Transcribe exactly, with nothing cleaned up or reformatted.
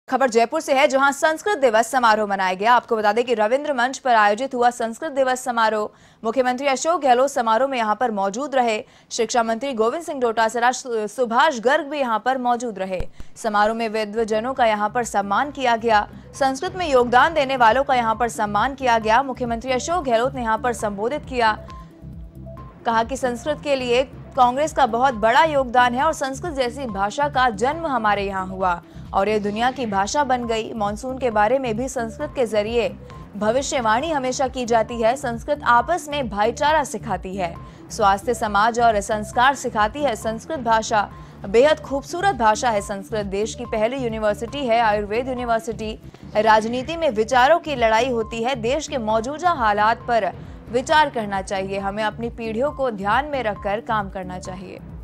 खबर जयपुर से है, जहां संस्कृत दिवस समारोह मनाया गया। आपको बता दें कि रविंद्र मंच पर आयोजित हुआ संस्कृत दिवस समारोह, मुख्यमंत्री अशोक गहलोत समारोह में यहां पर मौजूद रहे। शिक्षा मंत्री गोविंद सिंह डोटासरा, सुभाष गर्ग भी यहां पर मौजूद रहे। समारोह में विद्वजनों का यहां पर सम्मान किया गया। संस्कृत में योगदान देने वालों का यहां पर सम्मान किया गया। मुख्यमंत्री अशोक गहलोत ने यहां पर संबोधित किया, कहा कि संस्कृत के लिए कांग्रेस का बहुत बड़ा योगदान है और संस्कृत जैसी भाषा का जन्म हमारे यहाँ हुआ और ये दुनिया की भाषा बन गई। मॉनसून के बारे में भी संस्कृत के जरिए भविष्यवाणी हमेशा की जाती है। संस्कृत आपस में भाईचारा सिखाती है, स्वास्थ्य, समाज और संस्कार सिखाती है। संस्कृत भाषा बेहद खूबसूरत भाषा है। संस्कृत देश की पहली यूनिवर्सिटी है, आयुर्वेद यूनिवर्सिटी। राजनीति में विचारों की लड़ाई होती है। देश के मौजूदा हालात पर विचार करना चाहिए। हमें अपनी पीढ़ियों को ध्यान में रखकर काम करना चाहिए।